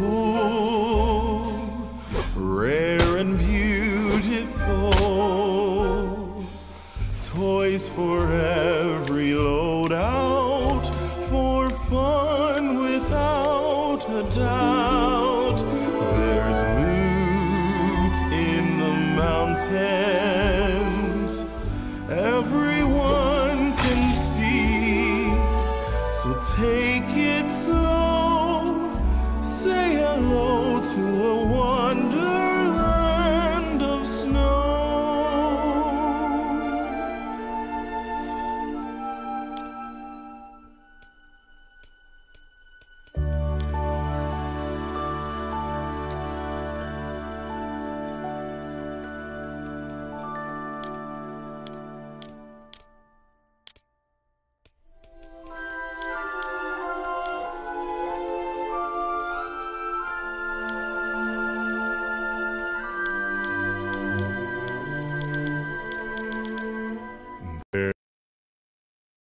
cool, rare and beautiful. Toys for every loadout, for fun without a doubt. There's loot in the mountains, everyone can see. So take it slow, say hello to a